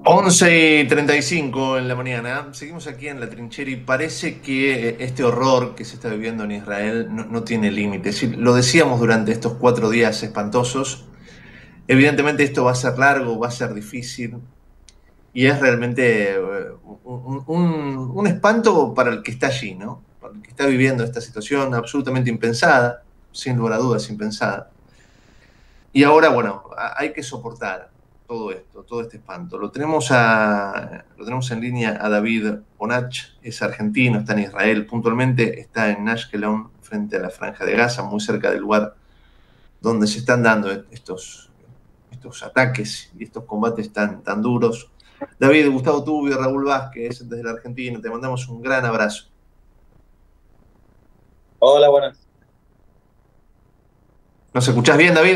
11:35 en la mañana, seguimos aquí en la trinchera y parece que este horror que se está viviendo en Israel no tiene límites. Lo decíamos durante estos 4 días espantosos. Evidentemente esto va a ser largo, va a ser difícil y es realmente un espanto para el que está allí, ¿no? Para el que está viviendo esta situación absolutamente impensada, sin lugar a dudas impensada. Y ahora, bueno, hay que soportar todo esto, todo este espanto. Lo tenemos en línea a David Bonach, es argentino, está en Israel, puntualmente está en Ashkelon, frente a la Franja de Gaza, muy cerca del lugar donde se están dando estos ataques y estos combates tan duros. David, Gustavo Tubio, Raúl Vázquez, desde la Argentina, te mandamos un gran abrazo. Hola, buenas. ¿Nos escuchás bien, David?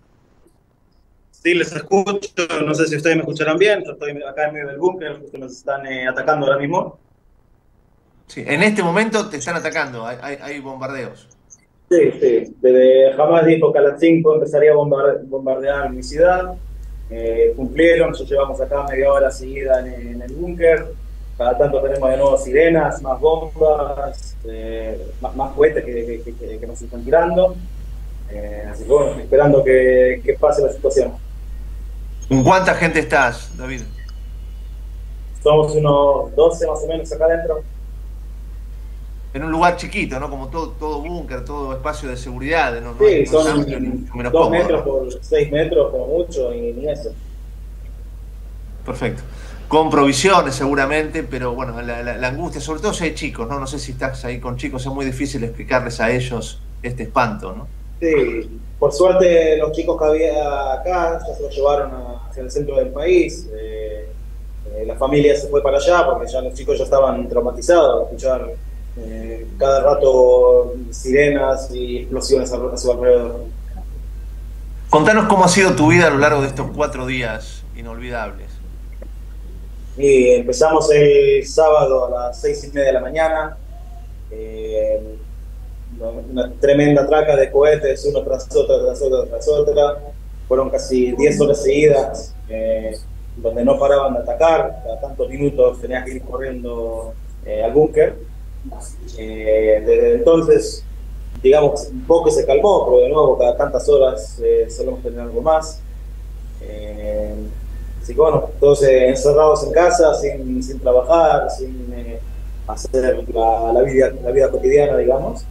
Sí, les escucho. No sé si ustedes me escucharán bien. Yo estoy acá en medio del búnker, justo nos están atacando ahora mismo. Sí, en este momento te están atacando, hay bombardeos. Sí, sí. Desde Hamas dijo que a las 5 empezaría a bombardear mi ciudad. Cumplieron, ya llevamos acá media hora seguida en el búnker. Cada tanto tenemos de nuevo sirenas, más bombas, más cohetes que nos están tirando. Así que bueno, esperando que pase la situación. ¿Con cuánta gente estás, David? Somos unos 12 más o menos acá adentro. En un lugar chiquito, ¿no? Como todo búnker, todo espacio de seguridad, no es, Sí, no es amplio ni son mucho menos 2 metros cómodo, ¿no? por 6 metros como mucho y ni eso. Perfecto. Con provisiones seguramente, pero bueno, la angustia, sobre todo si hay chicos, ¿no? No sé si estás ahí con chicos, es muy difícil explicarles a ellos este espanto, ¿no? Sí, por suerte los chicos que había acá ya se los llevaron hacia el centro del país. La familia se fue para allá porque ya los chicos ya estaban traumatizados de escuchar cada rato sirenas y explosiones a su alrededor. Contanos cómo ha sido tu vida a lo largo de estos 4 días inolvidables. Y empezamos el sábado a las 6:30 de la mañana. eh, una tremenda traca de cohetes, uno tras otro, tras otro, tras otra. Fueron casi 10 horas seguidas, donde no paraban de atacar. Cada tantos minutos tenías que ir corriendo al búnker. Desde entonces, digamos, un poco se calmó, pero de nuevo, cada tantas horas solemos tener algo más. Eh, Así que bueno, todos encerrados en casa, sin trabajar, sin hacer la vida cotidiana, digamos.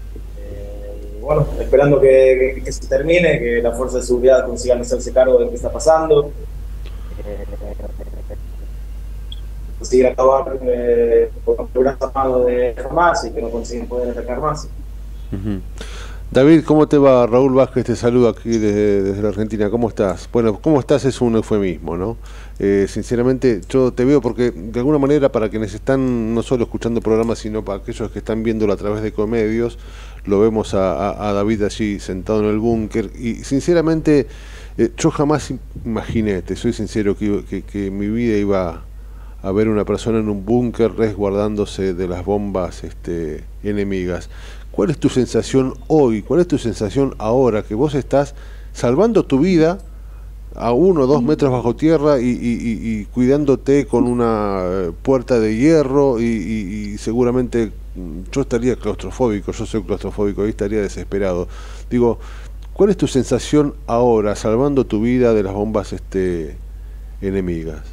Bueno, esperando que se termine, que las fuerzas de seguridad consigan hacerse cargo de lo que está pasando, eh, conseguir acabar con el programa armado de Hamas y que no consiguen poder atacar más. Ujú. David, ¿cómo te va? Raúl Vázquez te saluda aquí desde la Argentina. ¿Cómo estás? Bueno, ¿cómo estás? Es un eufemismo, ¿no? Sinceramente, yo te veo porque de alguna manera para quienes están no solo escuchando programas, sino para aquellos que están viéndolo a través de comedios, lo vemos a David allí sentado en el búnker y sinceramente yo jamás imaginé, te soy sincero, que mi vida iba a ver una persona en un búnker resguardándose de las bombas enemigas. ¿Cuál es tu sensación hoy? ¿Cuál es tu sensación ahora que vos estás salvando tu vida a 1 o 2 metros bajo tierra y cuidándote con una puerta de hierro y seguramente yo estaría claustrofóbico, yo soy claustrofóbico y estaría desesperado. Digo, ¿cuál es tu sensación ahora salvando tu vida de las bombas enemigas?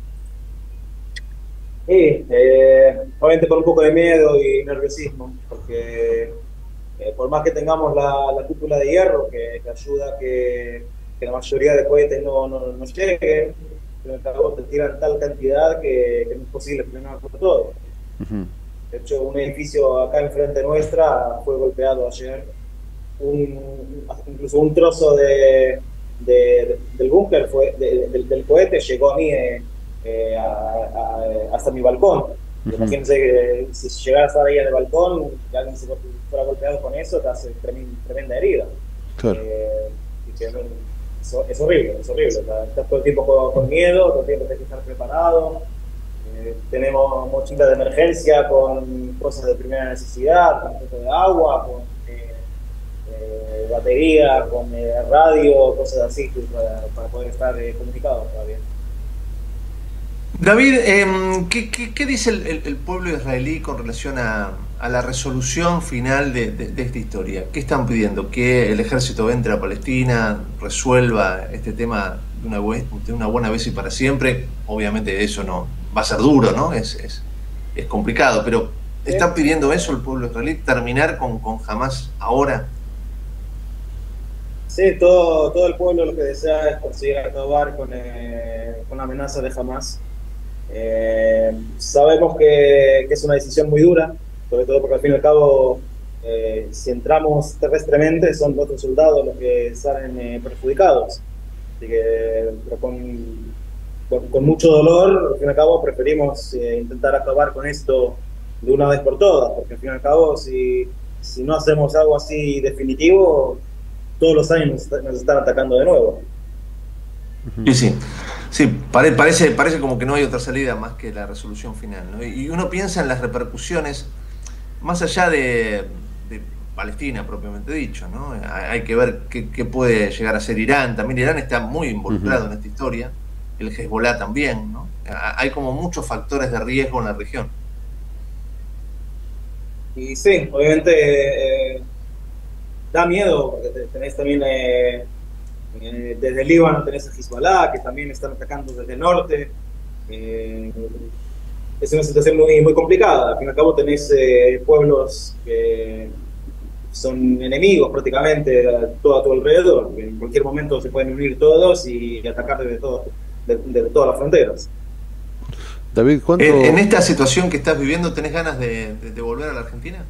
Sí, obviamente con un poco de miedo y nerviosismo, porque por más que tengamos la cúpula de hierro que ayuda a que la mayoría de cohetes no lleguen, pero al cabo te tiran tal cantidad que no es posible frenar por todo. Ujú. De hecho, un edificio acá enfrente nuestra fue golpeado ayer. Incluso un trozo del búnker del cohete llegó a mí hasta mi balcón. Ujú. Imagínense que si llegara a estar ahí en el balcón y alguien se fuera golpeado con eso, te hace tremenda herida. Claro. Eh, y que, es horrible, es horrible. O sea, estás todo el tiempo con miedo, todo el tiempo tienes que estar preparado. Tenemos mochila de emergencia con cosas de primera necesidad, con un poco de agua, con batería, con radio, cosas así para poder estar comunicados todavía. David, ¿qué dice el pueblo israelí con relación a la resolución final de esta historia? ¿Qué están pidiendo? ¿Que el ejército entre a Palestina, resuelva este tema de una buena vez y para siempre? Obviamente eso no va a ser duro, ¿no? Es complicado, pero ¿están pidiendo eso el pueblo israelí? ¿Terminar con Hamás ahora? Sí, todo el pueblo lo que desea es conseguir acabar con la amenaza de Hamás. Sabemos que es una decisión muy dura, sobre todo porque al fin y al cabo, si entramos terrestremente, son otros soldados los que salen perjudicados. Así que, pero con mucho dolor, al fin y al cabo, preferimos intentar acabar con esto de una vez por todas, porque al fin y al cabo, si no hacemos algo así definitivo, todos los años nos están atacando de nuevo. Sí, sí. Sí, parece como que no hay otra salida más que la resolución final, ¿no? Y uno piensa en las repercusiones más allá de Palestina propiamente dicho, ¿no? Hay que ver qué puede llegar a ser Irán. También Irán está muy involucrado en esta historia, el Hezbolá también, ¿no? Hay como muchos factores de riesgo en la región. Y sí, obviamente da miedo, porque tenés también desde el Líbano tenés a Hezbollah, que también están atacando desde el norte. Es una situación muy complicada. Al fin y al cabo tenés pueblos que son enemigos prácticamente a tu alrededor. En cualquier momento se pueden unir todos y atacar desde todas las fronteras. David, ¿cuánto...? En esta situación que estás viviendo, ¿tenés ganas de volver a la Argentina?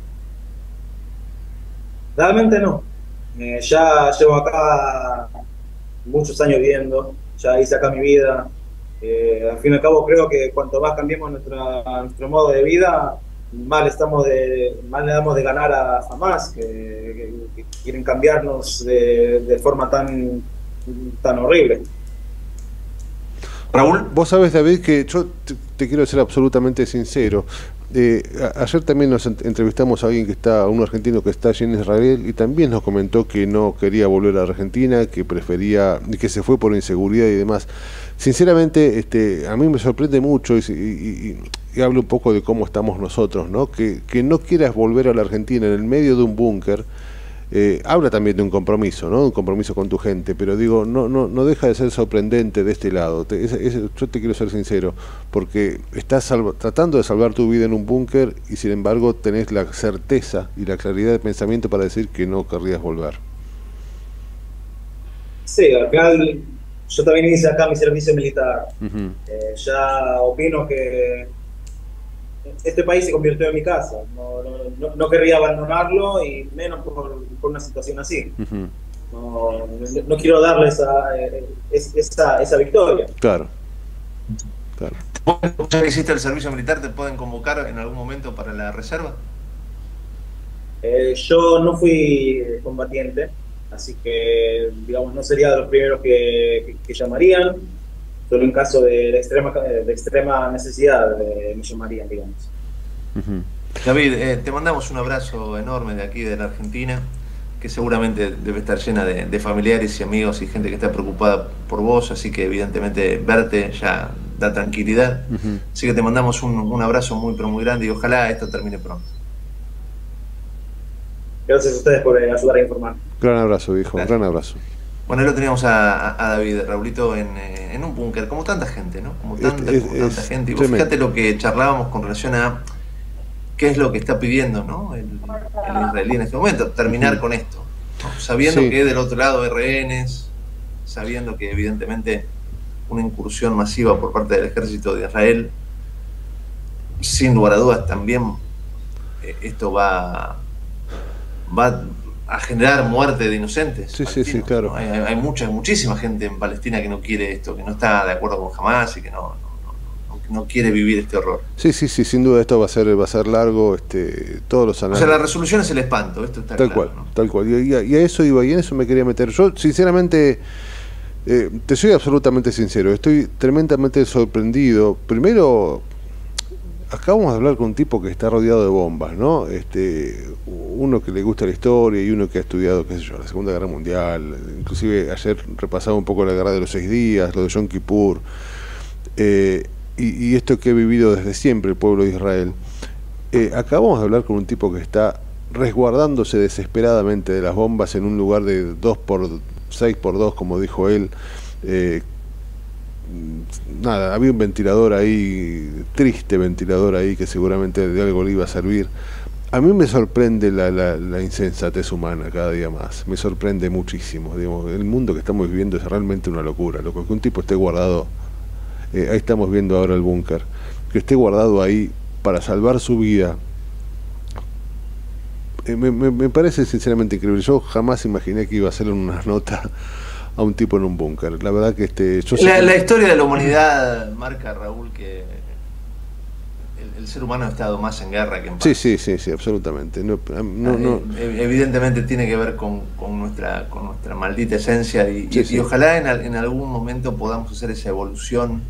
Realmente no. Ya llevo acá muchos años viviendo, ya hice acá mi vida. Al fin y al cabo creo que cuanto más cambiemos nuestro modo de vida, más le damos de ganar a Hamás, que quieren cambiarnos de forma tan horrible. Raúl. Vos sabés, David, que yo te quiero ser absolutamente sincero. Ayer también nos entrevistamos a un argentino que está allí en Israel, y también nos comentó que no quería volver a Argentina, que prefería, que se fue por inseguridad y demás. Sinceramente, a mí me sorprende mucho y hablo un poco de cómo estamos nosotros, ¿no? Que no quieras volver a la Argentina en el medio de un búnker. Habla también de un compromiso, ¿no? Un compromiso con tu gente, pero digo, no deja de ser sorprendente de este lado. Yo te quiero ser sincero, porque estás tratando de salvar tu vida en un búnker y sin embargo tenés la certeza y la claridad de pensamiento para decir que no querrías volver. Sí, al final yo también hice acá mi servicio militar. Ya opino que este país se convirtió en mi casa. No querría abandonarlo, y menos por una situación así. No quiero darle esa victoria. Claro. Ya que hiciste el servicio militar, ¿te pueden convocar en algún momento para la reserva? Yo no fui combatiente, así que, digamos, no sería de los primeros que llamarían. Solo en caso de extrema necesidad me llamarían, digamos. David, te mandamos un abrazo enorme de aquí, de la Argentina, que seguramente debe estar llena de familiares y amigos y gente que está preocupada por vos, así que evidentemente verte ya da tranquilidad. Así que te mandamos un abrazo muy pero muy grande y ojalá esto termine pronto. Gracias a ustedes por ayudar a informar. Gran abrazo, viejo, Gracias. Gran abrazo. Bueno, ahí lo teníamos a David, Raulito, en un búnker, como tanta gente, ¿no? Como tanta gente. Y vos fíjate lo que charlábamos con relación a qué es lo que está pidiendo, ¿no? el israelí en este momento, terminar con esto, ¿no? Sabiendo que del otro lado hay rehenes, sabiendo que evidentemente una incursión masiva por parte del ejército de Israel, sin lugar a dudas también esto va a generar muerte de inocentes. Sí, claro. Hay muchísima gente en Palestina que no quiere esto, que no está de acuerdo con Hamás y que no quiere vivir este horror. Sí, sin duda esto va a ser largo, todos los análisis. O sea, la resolución es el espanto, esto está tal claro, cual, ¿no? Tal cual. Y a eso iba, y en eso me quería meter. Yo, sinceramente, te soy absolutamente sincero, estoy tremendamente sorprendido. Primero, acabamos de hablar con un tipo que está rodeado de bombas, ¿no? Uno que le gusta la historia y uno que ha estudiado, qué sé yo, la Segunda Guerra Mundial. Inclusive ayer repasaba un poco la Guerra de los 6 días, lo de Yom Kippur. y esto que he vivido desde siempre el pueblo de Israel, acabamos de hablar con un tipo que está resguardándose desesperadamente de las bombas en un lugar de 6x2, como dijo él. Nada, había un ventilador ahí, triste ventilador ahí, que seguramente de algo le iba a servir. A mí me sorprende la insensatez humana cada día más, me sorprende muchísimo. Digamos, el mundo que estamos viviendo es realmente una locura. Lo que un tipo esté guardado, ahí estamos viendo ahora el búnker, que esté guardado ahí para salvar su vida, me parece sinceramente increíble. Yo jamás imaginé que iba a hacerle una nota a un tipo en un búnker. La verdad que la historia de la humanidad marca, Raúl, que el ser humano ha estado más en guerra que en paz. Sí, absolutamente. Evidentemente tiene que ver con nuestra maldita esencia y ojalá en algún momento podamos hacer esa evolución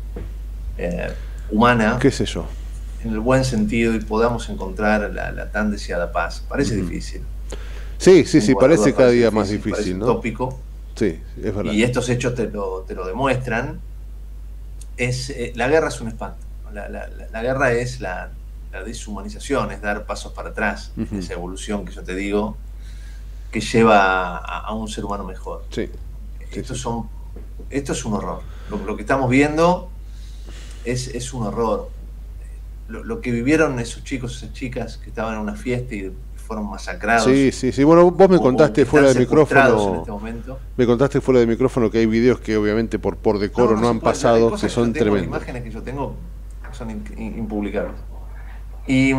humana, qué sé yo, en el buen sentido, y podamos encontrar la tan deseada paz. Parece difícil. Sí, parece cada día más difícil, ¿no? Utópico. Sí, es verdad. Y estos hechos te lo demuestran. La guerra es un espanto. La guerra es la deshumanización, es dar pasos para atrás, esa evolución que yo te digo, que lleva a un ser humano mejor. Esto es un horror. Lo que estamos viendo es un horror. Lo que vivieron esos chicos, esas chicas que estaban en una fiesta y fueron masacrados. Sí. Bueno, vos me contaste fuera de micrófono. En este momento. Me contaste fuera de micrófono que hay videos que obviamente por decoro no han pasado, que son tremendos. Imágenes que yo tengo son impublicables. Y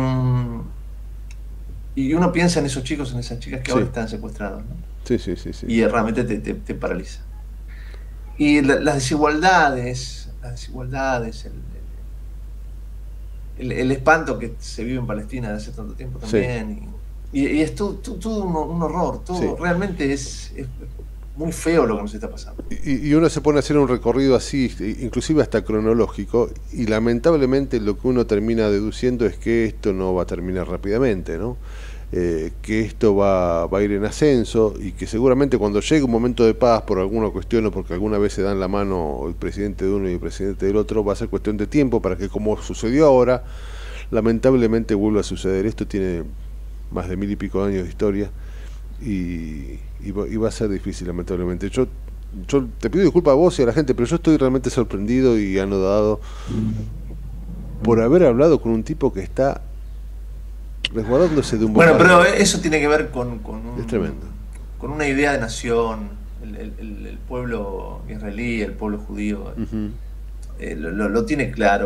uno piensa en esos chicos, en esas chicas que ahora están secuestrados, ¿no? Sí. Y realmente te paraliza. Y las desigualdades, el espanto que se vive en Palestina desde hace tanto tiempo también. Y es todo un horror. Realmente es muy feo lo que nos está pasando. Y uno se pone a hacer un recorrido así, inclusive hasta cronológico, y lamentablemente lo que uno termina deduciendo es que esto no va a terminar rápidamente, ¿no? Que esto va a ir en ascenso, y que seguramente cuando llegue un momento de paz por alguna cuestión, o porque alguna vez se dan la mano el presidente de uno y el presidente del otro, va a ser cuestión de tiempo para que, como sucedió ahora, lamentablemente vuelva a suceder. Esto tiene más de 1000 y pico años de historia, y va a ser difícil, lamentablemente. Yo te pido disculpas a vos y a la gente, pero yo estoy realmente sorprendido y anodado por haber hablado con un tipo que está resguardándose de un bombardeo. Bueno, pero eso tiene que ver es tremendo, con una idea de nación. El pueblo israelí, el pueblo judío, lo tiene claro.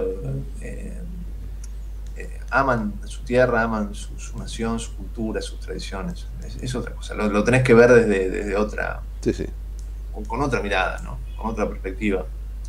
Aman su tierra, aman su nación, su cultura, sus tradiciones. Es otra cosa. Lo tenés que ver desde otra, con otra mirada, ¿no? Con otra perspectiva.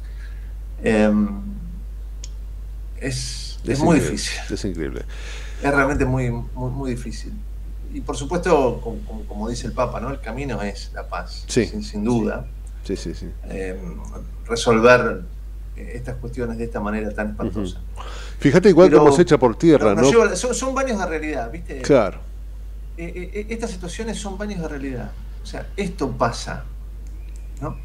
Es muy difícil. Es increíble. Es realmente muy difícil. Y por supuesto, como dice el Papa, ¿no? El camino es la paz, sin duda. Sí. Resolver estas cuestiones de esta manera tan espantosa. Fíjate, igual como se echa por tierra, ¿no? Son baños de realidad, ¿viste? Claro. Estas situaciones son baños de realidad. O sea, esto pasa, ¿no?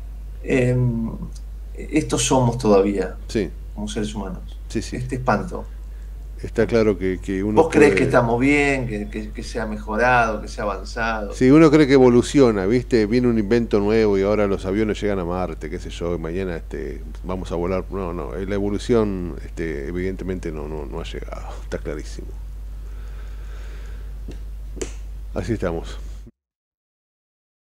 Esto somos todavía, como seres humanos. Este espanto. Está claro que uno... ¿Vos crees que estamos bien, que se ha mejorado, que se ha avanzado? Sí, uno cree que evoluciona, ¿viste? Viene un invento nuevo y ahora los aviones llegan a Marte, qué sé yo, y mañana vamos a volar. No, la evolución evidentemente no ha llegado, está clarísimo. Así estamos.